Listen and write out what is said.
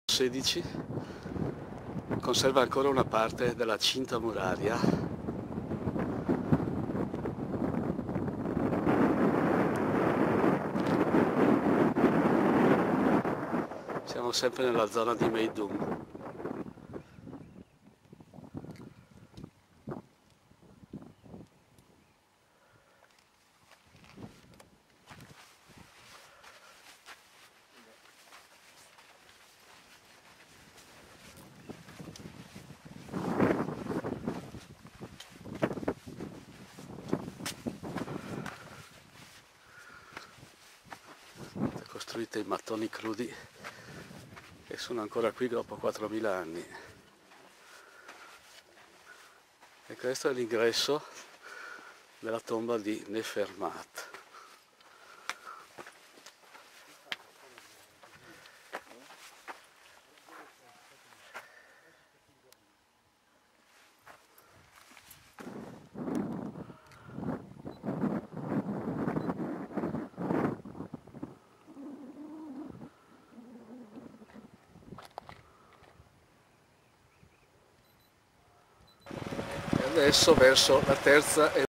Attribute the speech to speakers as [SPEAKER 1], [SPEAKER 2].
[SPEAKER 1] 16 conserva ancora una parte della cinta muraria. Siamo sempre nella zona di Meidum. Costruite in mattoni crudi e sono ancora qui dopo 4000 anni. E questo è l'ingresso della tomba di Nefermat. E adesso verso la terza e